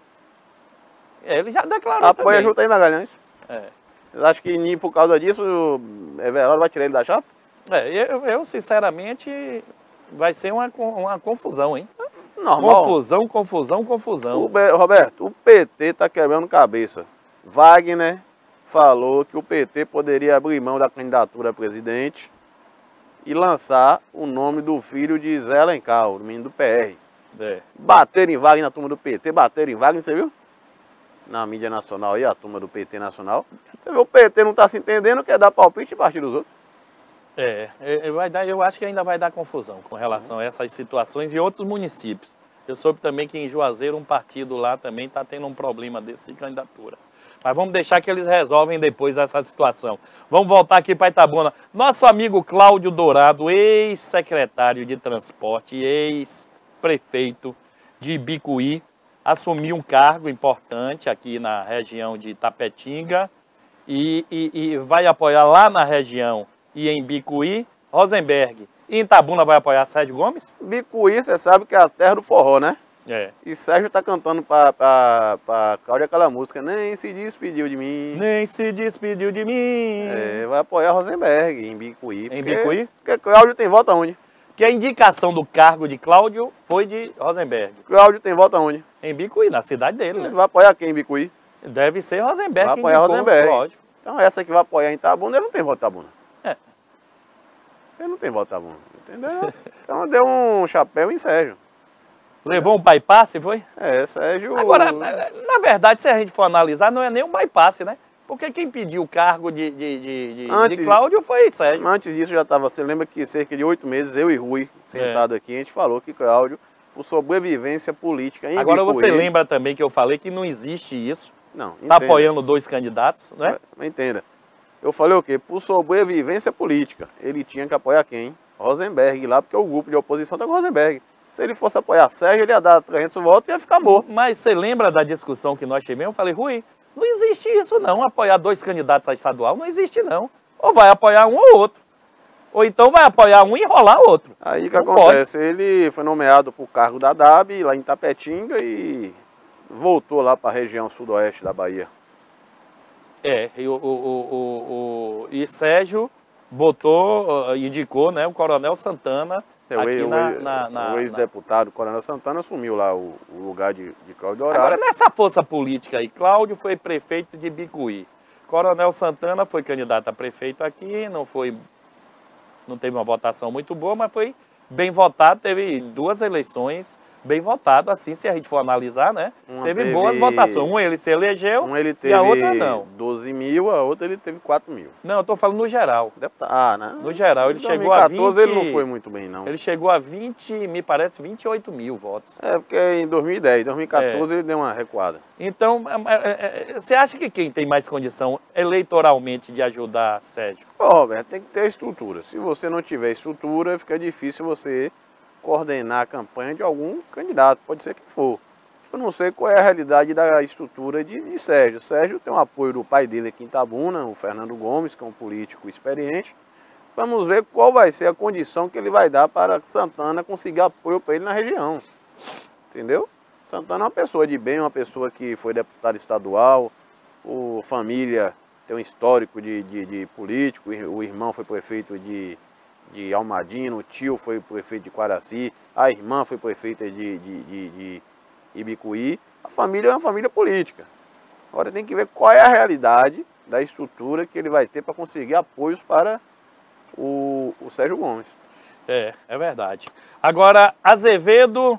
É, ele já declarou Apoia a também. J R Magalhães. É. Vocês acham que nem por causa disso o Everaldo vai tirar ele da chapa? É, eu, eu, sinceramente, vai ser uma, uma confusão, hein? Normal. Confusão, confusão, confusão. O Be- Roberto, o P T tá quebrando cabeça. Wagner falou que o P T poderia abrir mão da candidatura a presidente e lançar o nome do filho de Zé Alencar, o menino do P R. É. Bateram em Wagner na turma do P T, bateram em Wagner, você viu? Na mídia nacional aí, a turma do P T nacional. Você vê, o P T não tá se entendendo, quer dar palpite e partir dos outros. É, é, é, vai dar, eu acho que ainda vai dar confusão com relação a essas situações e outros municípios. Eu soube também que em Juazeiro um partido lá também está tendo um problema desse de candidatura. Mas vamos deixar que eles resolvem depois essa situação. Vamos voltar aqui para Itabuna. Nosso amigo Cláudio Dourado, ex-secretário de transporte, ex-prefeito de Ibicuí, assumiu um cargo importante aqui na região de Tapetinga e, e, e vai apoiar lá na região e em Bicuí, Rosenberg. E em Itabuna vai apoiar Sérgio Gomes? Bicuí, você sabe que é a terra do forró, né? É. E Sérgio tá cantando pra, pra, pra Cláudia aquela música, nem se despediu de mim. Nem se despediu de mim. É, vai apoiar Rosenberg em Bicuí. Em porque- Bicuí? Porque Cláudio tem voto aonde? Que a indicação do cargo de Cláudio foi de Rosenberg. Cláudio tem voto aonde? Em Bicuí, na cidade dele, Ele né? vai apoiar quem em Bicuí? Deve ser Rosenberg. Vai que apoiar indicou, Rosenberg. lógico. Então essa que vai apoiar em Itabuna, ele não tem voto em Itabuna. É. Ele não tem voto em Itabuna, entendeu? Então deu um chapéu em Sérgio. Levou um bypass, foi? É, Sérgio... Agora, na verdade, se a gente for analisar, não é nem um bypass, né? Porque quem pediu o cargo de, de, de, de, Antes- de Cláudio foi Sérgio. Antes disso já estava, você lembra que cerca de oito meses, eu e Rui, sentado aqui, a gente falou que Cláudio, por sobrevivência política em Agora Bicuí- você lembra também que eu falei que não existe isso. Não, Está entenda. apoiando dois candidatos, né? É, Entenda. Eu falei o quê? Por sobrevivência política. Ele tinha que apoiar quem? Rosenberg lá, porque o grupo de oposição está com Rosenberg. Se ele fosse apoiar Sérgio, ele ia dar trezentos votos e ia ficar morto. Mas você lembra da discussão que nós tivemos? Eu falei, Rui, não existe isso não, apoiar dois candidatos a estadual, não existe não. ou vai apoiar um ou outro. Ou então vai apoiar um e enrolar outro. Aí o que Não acontece? Pode. Ele foi nomeado para o cargo da D A B lá em Tapetinga e voltou lá para a região sudoeste da Bahia. É, e, o, o, o, o, e Sérgio botou, indicou, né, o Coronel Santana é, aqui o, na, o, na, na... O ex-deputado Coronel Santana assumiu lá o, o lugar de, de Cláudio Horário. Agora, nessa força política aí, Cláudio foi prefeito de Bicuí. Coronel Santana foi candidato a prefeito aqui, não foi... Não teve uma votação muito boa, mas foi bem votado, teve duas eleições bem votado, assim, se a gente for analisar, né? Uma teve, teve boas votações. Um ele se elegeu um ele teve e a outra não. doze mil, a outra ele teve quatro mil. Não, eu tô falando no geral. Ah, né? No geral, ele em chegou a vinte... ele não foi muito bem, não. Ele chegou a vinte, me parece, vinte e oito mil votos. É, porque em dois mil e dez, dois mil e quatorze é. ele deu uma recuada. Então, é, é, você acha que quem tem mais condição eleitoralmente de ajudar Sérgio? Ô, Roberto, tem que ter estrutura. Se você não tiver estrutura, fica difícil você coordenar a campanha de algum candidato, pode ser que for. Eu não sei qual é a realidade da estrutura de, de Sérgio. Sérgio tem o apoio do pai dele aqui em Itabuna, o Fernando Gomes, que é um político experiente. Vamos ver qual vai ser a condição que ele vai dar para Santana conseguir apoio para ele na região. Entendeu? Santana é uma pessoa de bem, uma pessoa que foi deputado estadual, o família tem um histórico de, de, de político, o irmão foi prefeito de... de Almadino, o tio foi prefeito de Quaraci, a irmã foi prefeita de, de, de, de Ibicuí. A família é uma família política. Agora tem que ver qual é a realidade da estrutura que ele vai ter para conseguir apoios para o, o Sérgio Gomes. É, é verdade. Agora, Azevedo,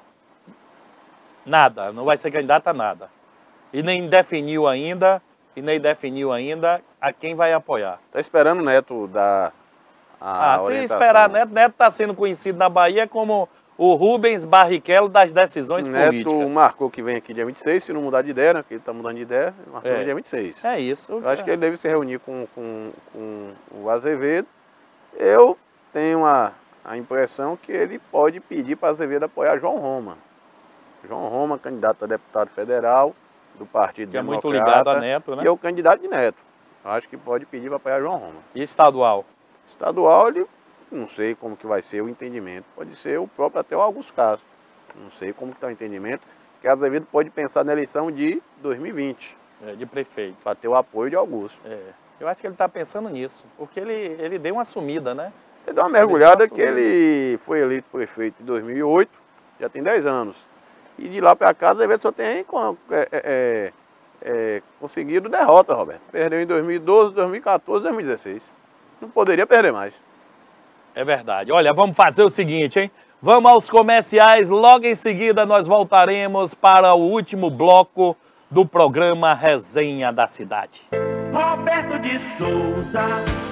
nada, não vai ser candidato a nada. E nem definiu ainda, e nem definiu ainda a quem vai apoiar. Está esperando o Neto da... Ah, se esperar, Neto, Neto está sendo conhecido na Bahia como o Rubens Barrichello das decisões Neto políticas. Neto marcou que vem aqui dia vinte e seis, se não mudar de ideia, né? Porque ele está mudando de ideia, ele marcou é. dia vinte e seis. É isso. Eu acho que ele deve se reunir com, com, com o Azevedo. Eu tenho a, a impressão que ele pode pedir para Azevedo apoiar João Roma. João Roma, candidato a deputado federal do Partido que Democrata. Que é muito ligado a Neto, né? E é o candidato de Neto. Eu acho que pode pedir para apoiar João Roma. E estadual? Estadual, ele não sei como que vai ser o entendimento. Pode ser o próprio até o Augusto Castro. Não sei como que está o entendimento. Que Azevedo pode pensar na eleição de dois mil e vinte. É, de prefeito. Para ter o apoio de Augusto. É. Eu acho que ele está pensando nisso. Porque ele, ele deu uma sumida, né? Ele deu uma mergulhada ele que ele foi eleito prefeito em dois mil e oito. Já tem dez anos. E de lá para cá, Azevedo só tem é, é, é, conseguido derrota, Roberto. Perdeu em dois mil e doze, dois mil e quatorze, dois mil e dezesseis. Não poderia perder mais. É verdade. Olha, vamos fazer o seguinte, hein? Vamos aos comerciais. Logo em seguida nós voltaremos para o último bloco do programa Resenha da Cidade. Roberto de Souza.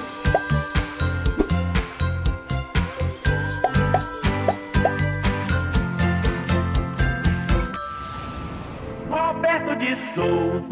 Roberto de Souza.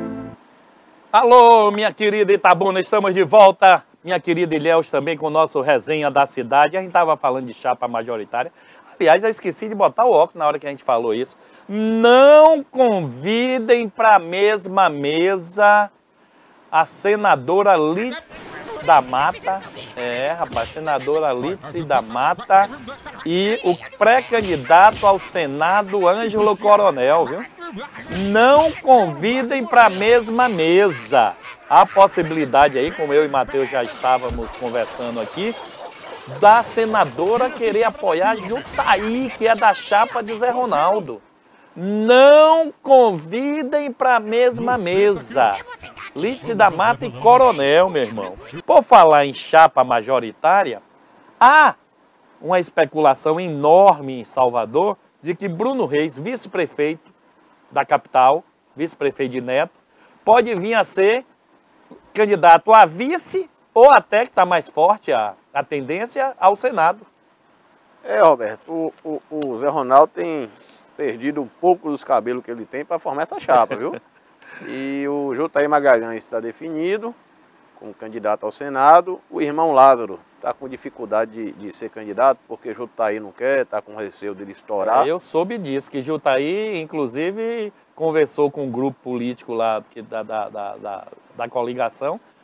Alô, minha querida Itabuna, estamos de volta. Minha querida Ilhéus também com o nosso Resenha da Cidade. A gente estava falando de chapa majoritária. Aliás, eu esqueci de botar o óculos na hora que a gente falou isso. Não convidem para a mesma mesa a senadora Lídice da Mata. É, rapaz, senadora Lídice da Mata e o pré-candidato ao Senado, Ângelo Coronel, viu? Não convidem para a mesma mesa. Há possibilidade aí, como eu e Matheus já estávamos conversando aqui, da senadora querer apoiar Jutaí, que é da chapa de Zé Ronaldo. Não convidem para a mesma mesa. Lídice da Mata e Coronel, meu irmão. Por falar em chapa majoritária, há uma especulação enorme em Salvador de que Bruno Reis, vice-prefeito da capital, vice-prefeito de Neto, pode vir a ser candidato a vice ou até, que está mais forte a, a tendência, ao Senado. É, Roberto, o, o, o Zé Ronaldo tem perdido um pouco dos cabelos que ele tem para formar essa chapa, viu? E o Jutaí Magalhães está definido como candidato ao Senado. O irmão Lázaro está com dificuldade de, de ser candidato, porque Jutaí não quer, está com receio dele estourar. É, eu soube disso, que Jutaí, inclusive, conversou com um grupo político lá que, da, da, da, da, da coligação,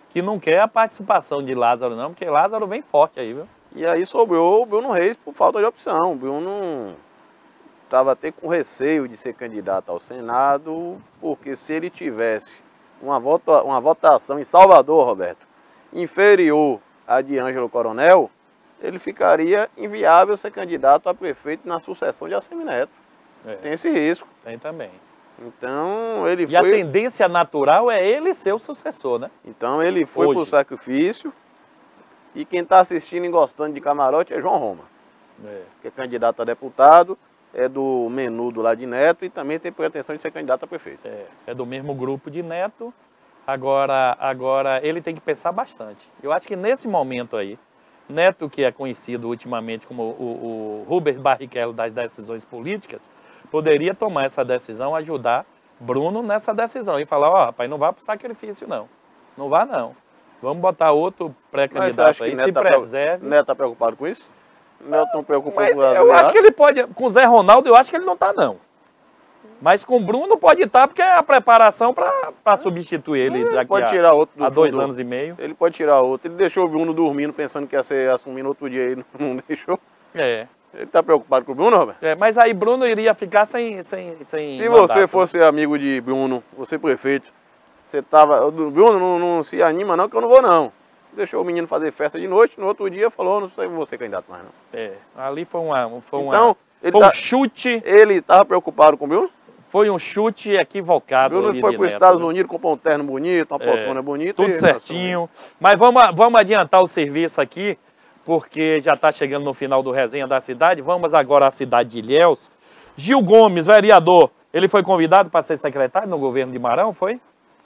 que não quer a participação de Lázaro não, porque Lázaro vem forte aí, viu? E aí sobrou o Bruno Reis por falta de opção. O Bruno estava até com receio de ser candidato ao Senado, porque se ele tivesse uma, vota, uma votação em Salvador, Roberto, inferior à de Ângelo Coronel, ele ficaria inviável ser candidato a prefeito na sucessão de Assemineto. É. Tem esse risco. Tem também. Então ele E foi... a tendência natural é ele ser o sucessor, né? Então ele foi Hoje. pro sacrifício. E quem está assistindo e gostando de camarote é João Roma, É. que é candidato a deputado, é do Menudo lá de Neto e também tem pretensão de ser candidato a prefeito. É, é do mesmo grupo de Neto. Agora, agora ele tem que pensar bastante. Eu acho que nesse momento aí, Neto, que é conhecido ultimamente como o, o Rubens Barrichello das decisões políticas, poderia tomar essa decisão, ajudar Bruno nessa decisão e falar, ó, oh, rapaz, não vá pro sacrifício não, não vá não. Vamos botar outro pré-candidato aí, se tá preserve. Neto está preocupado com isso? Neto não preocupado Mas com eu acho que ele pode, com o Zé Ronaldo, eu acho que ele não está não. Mas com o Bruno pode estar, porque é a preparação para substituir ele Ele daqui pode a, tirar outro do a dois fundo. anos e meio. Ele pode tirar outro. Ele deixou o Bruno dormindo, pensando que ia ser assumindo outro dia aí, não deixou. É. Ele está preocupado com o Bruno, Roberto? É, mas aí Bruno iria ficar sem, sem, sem Se mandato, você né? fosse amigo de Bruno, você prefeito, você tava... Bruno, não, não se anima não, que eu não vou não. Deixou o menino fazer festa de noite, no outro dia falou, não sei você candidato mais não. É, ali foi, uma, foi, uma, Então, ele foi tá- um chute, Ele estava preocupado com o Bruno? foi um chute equivocado. Bruno ali foi de para os Neto, Estados viu? Unidos, comprou um terno bonito, uma poltrona bonita. Tudo e- certinho. Mas vamos, vamos adiantar o serviço aqui, porque já está chegando no final do Resenha da Cidade. Vamos agora à cidade de Ilhéus. Gil Gomes, vereador, ele foi convidado para ser secretário no governo de Marão, foi?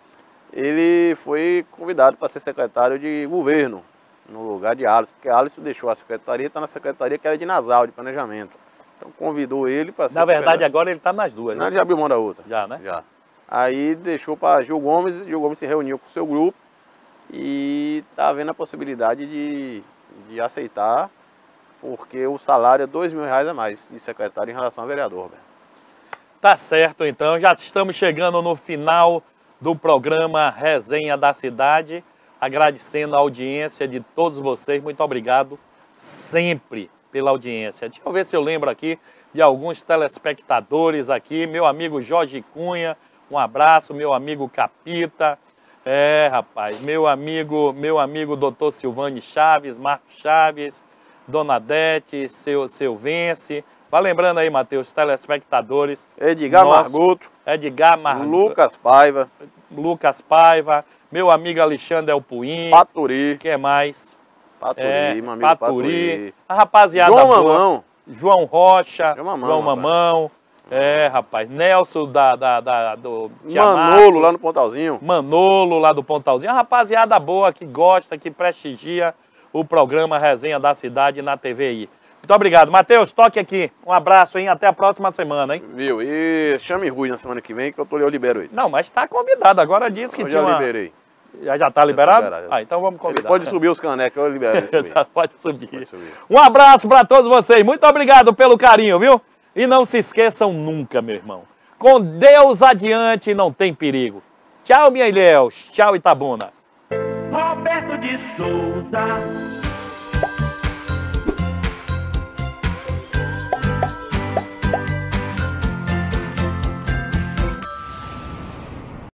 Ele foi convidado para ser secretário de governo, no lugar de Alisson, porque Alisson deixou a secretaria, está na secretaria que era de Nasal, de planejamento. Então convidou ele para ser Na verdade, secretário. agora ele está nas duas, Não, né? ele já abriu mão da outra. Já, né? Já. Aí deixou para Gil Gomes, Gil Gomes se reuniu com o seu grupo e está vendo a possibilidade de, de aceitar, porque o salário é dois mil reais a mais de secretário em relação a vereador. Roberto. Tá certo, então. Já estamos chegando no final do programa Resenha da Cidade. Agradecendo a audiência de todos vocês. Muito obrigado sempre pela audiência. Deixa eu ver se eu lembro aqui de alguns telespectadores aqui. Meu amigo Jorge Cunha, um abraço. Meu amigo Capita. É, rapaz. Meu amigo, meu amigo doutor Silvane Chaves, Marcos Chaves, Dona Dete, seu, seu Vence. Vai lembrando aí, Matheus, telespectadores. Edgar Nosso- Marguto, Edgar Mar... Lucas Paiva, Lucas Paiva, meu amigo Alexandre Elpuim, Paturi, que é mais? Paturi, É, meu amigo Paturi, Paturi. a rapaziada João boa, Mamão, João Rocha, João Mamão, João rapaz. Mamão, é, rapaz, Nelson da, da, da, do Manolo lá no Pontalzinho. Manolo lá do Pontalzinho, a rapaziada boa que gosta, que prestigia o programa Resenha da Cidade na T V I. Muito obrigado. Matheus, toque aqui. Um abraço, hein? Até a próxima semana, hein? Viu? E chame Rui na semana que vem que eu, tô, eu libero ele. Não, mas está convidado. Agora disse que Eu tinha já uma... liberei. Já já está liberado? liberado. Ah, então vamos Ele convidar. pode subir os canecos, eu libero ele. subir. Já pode subir. Pode subir. Um abraço para todos vocês. Muito obrigado pelo carinho, viu? E não se esqueçam nunca, meu irmão. Com Deus adiante não tem perigo. Tchau, minha Ilhéus. Tchau, Itabuna. Roberto de Souza.